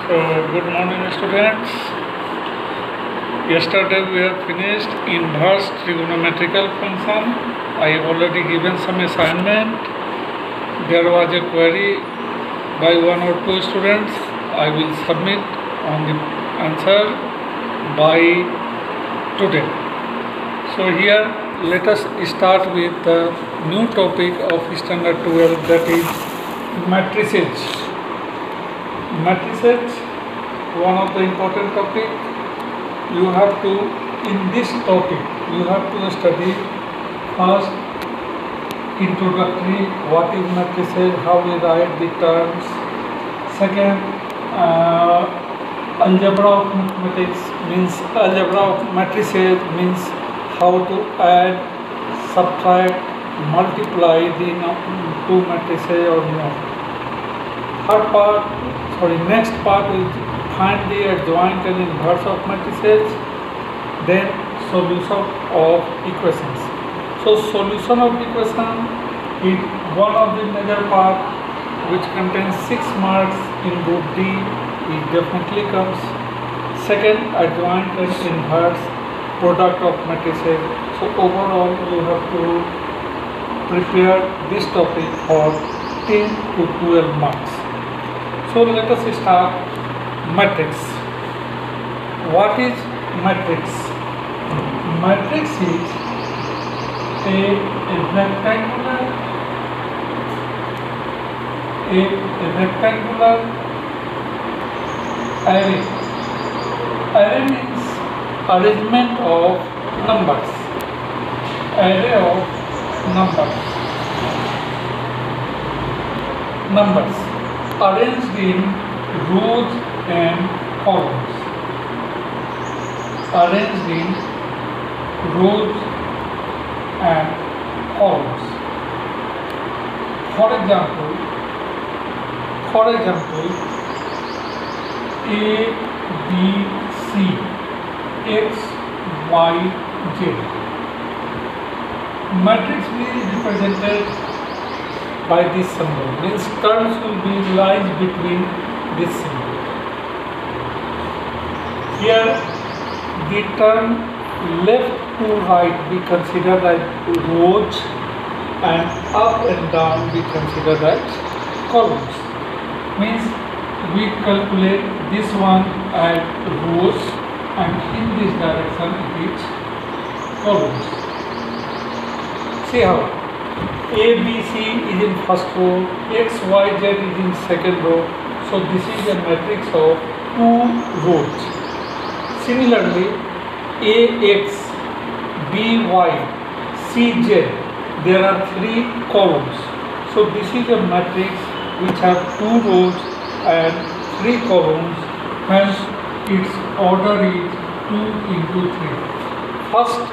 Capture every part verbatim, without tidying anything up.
So, good morning, students. Yesterday we have finished inverse trigonometrical function. I have already given some assignment. There was a query by one or two students. I will submit on the answer by today. So here let us start with the new topic of standard twelve, that is matrices. Matrices, one of the important topic. You have to, in this topic, you have to study first introductory, what is matrices, how we write the terms. Second, uh, algebra of mathematics, means algebra of matrices means how to add, subtract, multiply the two matrices or more. Third part, sorry, next part is find the adjoint and inverse of matrices, then solution of equations. So solution of equation is one of the major part which contains six marks in group D. It definitely comes. Second, adjoint and inverse product of matrices. So overall you have to prepare this topic for ten to twelve marks. So let us start matrix. What is matrix? Matrix is a, a rectangular a, a rectangular array. Array means arrangement of numbers. Array of numbers. Numbers arranged in rows and columns. Arranged in rows and columns. For example, for example, A, B, C, X, Y, Z. Matrix is represented by this symbol, means terms will be lines between this symbol. Here the term left to right we consider as rows and up and down we consider as columns. Means we calculate this one as rows and in this direction it is columns. See how A, B, C is in first row, X, Y, Z is in second row. So this is a matrix of two rows. Similarly, A, X, B, Y, C, Z, there are three columns. So this is a matrix which have two rows and three columns. Hence its order is two into three. First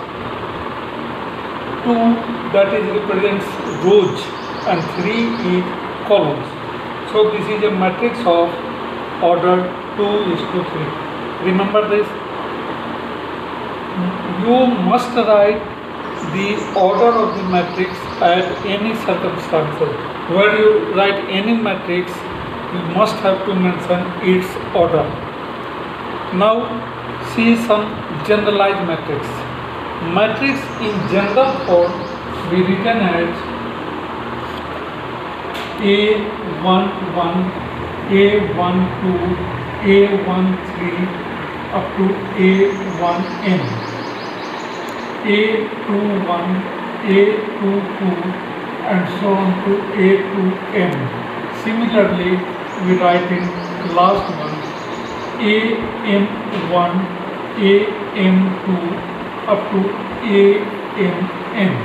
two, that is represents rows and three is columns. So this is a matrix of order two is to three. Remember this. You must write the order of the matrix at any circumstances. Where you write any matrix, you must have to mention its order. Now see some generalized matrix. Matrix in general form we written as A one one, A one two, A one three up to A one n, A two one, A two two and so on to A two n. Similarly, we write in last one A m one, A m two up to A m n.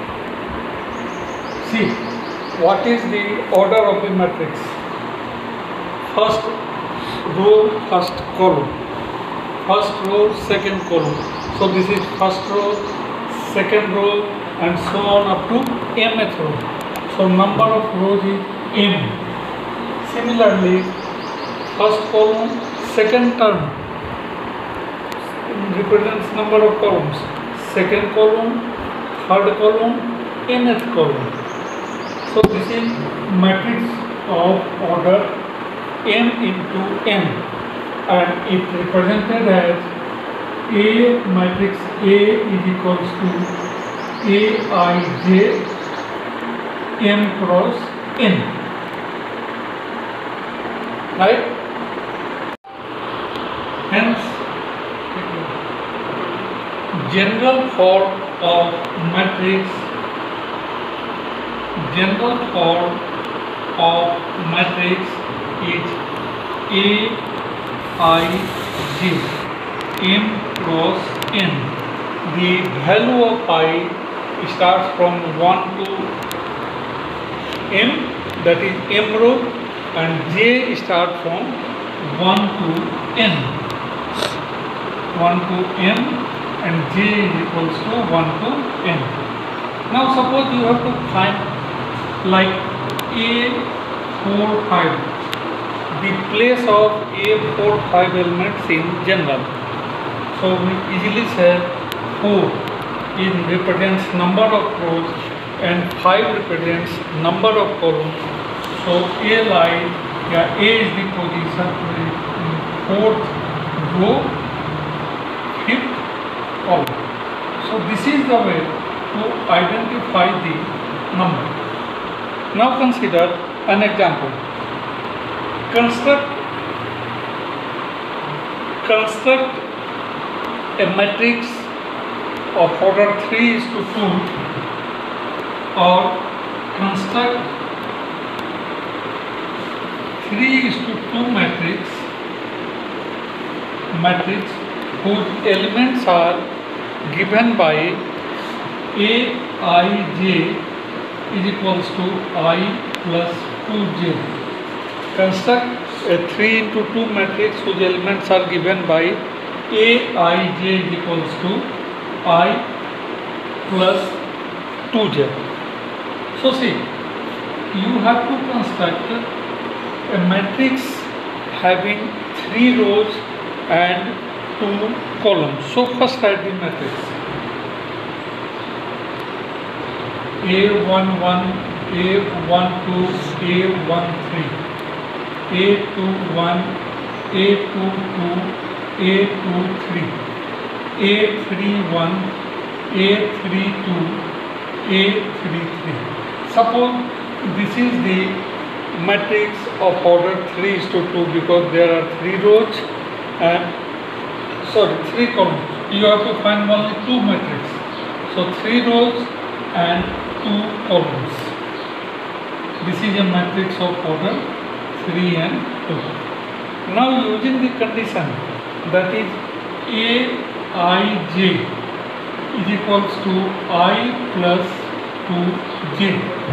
See, what is the order of the matrix? First row, first column. First row, second column. So this is first row, second row and so on up to mth row. So number of rows is m. Similarly, first column, second term represents number of columns. Second column, third column, nth column. So this is matrix of order m into n. and it represented as A matrix A is equals to Aij M cross N, right? Hence, general form of matrix, general form of matrix is Aij M cross N. The value of I starts from one to M, that is M row, and J starts from one to N. one to M and J is equals to one to N. Now suppose you have to find like A four five, the place of A four five elements in general. So we easily say four in represents number of rows and five represents number of columns. So A line, yeah, A is the position in fourth row, fifth column. So this is the way to identify the number. Now consider an example. Construct construct a matrix of order three is to two, or construct three is to two matrix matrix whose elements are given by Aij is equals to I plus two j. Construct a three into two matrix whose elements are given by Aij is equals to I plus two j. So see, you have to construct a matrix having three rows and two columns. So first write the matrix A one one, A one two, A one three, A two one, A two two, A two three, A three one, A three two, A three three. Suppose this is the matrix of order three is to two because there are three rows and sorry three columns. You have to find only two matrices. So three rows and two columns. This is a matrix of order three and two. Now using the condition that is Aij is equals to I plus two j.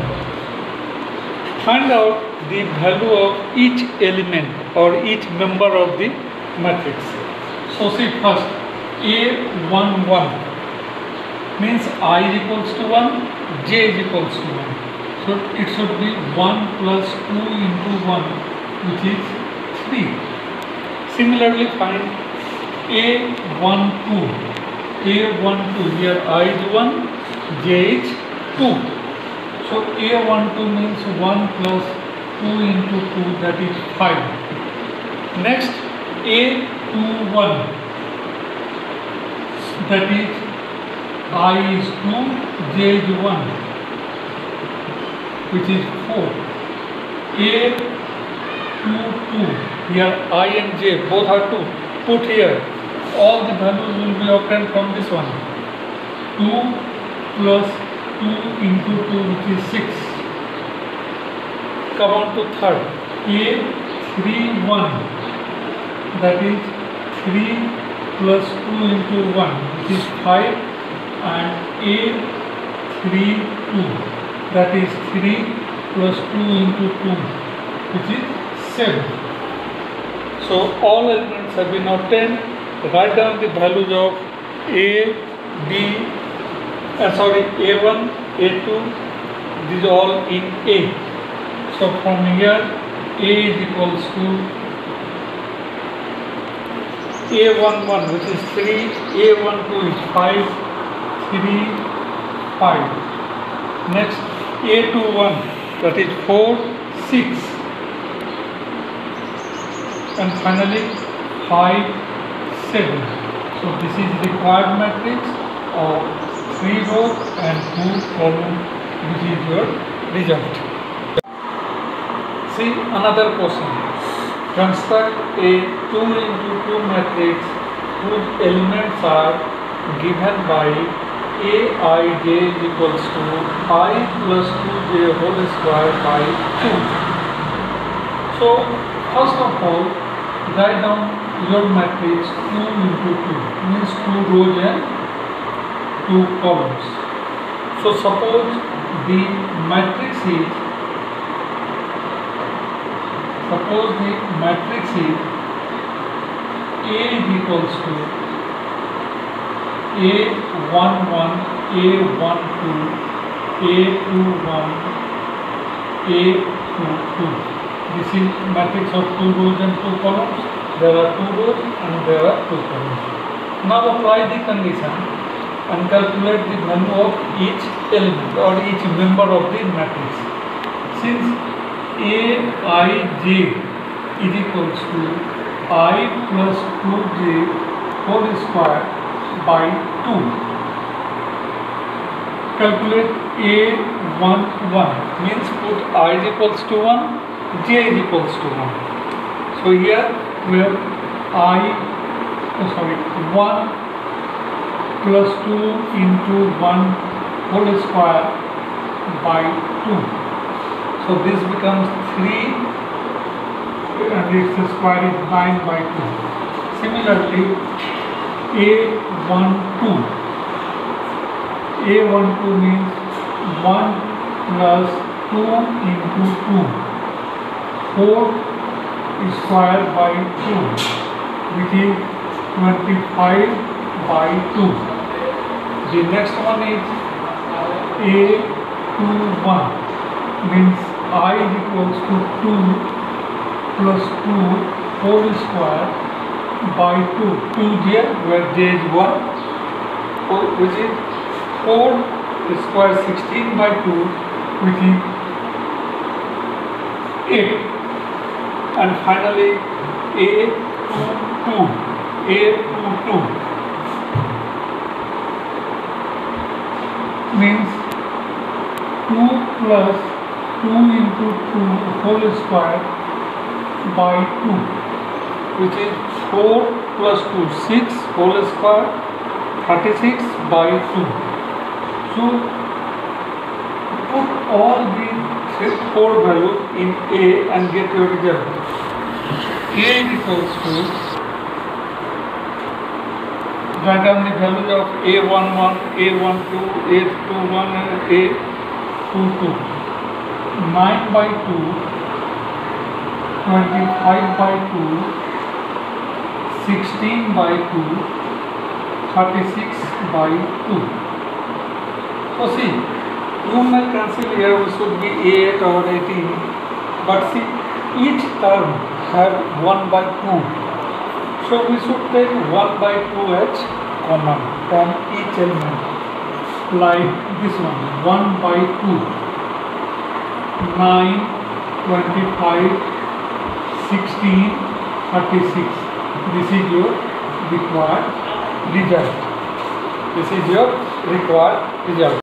Find out the value of each element or each member of the matrix. So see first A one one means I is equals to one, J is equals to one. So it should be one plus two into one, which is three. Similarly find A one two. A one two, here I is one, J is two. So A one two means one plus two into two, that is five. Next A two one, that is I is two, J is one, which is four. A two two, here I and J both are two. Put here, all the values will be obtained from this one. two plus two into two, which is six. Come on to third. A three one, that is three plus two into one, which is five, and A three two, that is three plus two into two, which is seven. So all elements have been obtained. Write down the values of A, B, uh, sorry, A one, A two, these are all in A. So from here A is equals to A one one, which is three, A one two is five, three, five. Next A two one, that is four, six. And finally five, seven. So this is required matrix of three rows and two columns, which is your result. See another question. Construct a two into two matrix whose elements are given by Aij is equals to I plus two j whole square by two. So first of all, write down your matrix two into two, means two rows and two columns. So suppose the matrix is suppose the matrix is A is equals to A one one, A one two, A two one, A two two. This is matrix of two rows and two columns. There are two rows and there are two columns. Now apply the condition and calculate the value of each element or each member of the matrix. Since Aij is equals to I plus two j whole square by two. Calculate A one one, means put I is equals to one, j is equals to one. So here we have I, oh sorry, one plus two into one whole square by two. So this becomes three and its square is nine by two. Similarly, A one two. A one two means one plus two into two. four square by two, which is twenty-five by two. The next one is A two one, means I is equals to two plus two whole square by two. two j, where j is one, which is four square sixteen by two, which is eight. And finally A two two, A two two means two plus two into two whole square by two, which is four plus two, six whole square, thirty-six by two. So put all the four values in A and get your result. A is equals to, write down the values of A one one, A one two, A two one and A two two. nine by two, twenty-five by two, sixteen by two, thirty-six by two. So see, you may cancel here, we should be eight or eighteen, but see, each term have one by two. So we should take one by two as common from each element, like this one, one by two, nine, twenty-five, sixteen, thirty-six. This is your required result. This is your required result.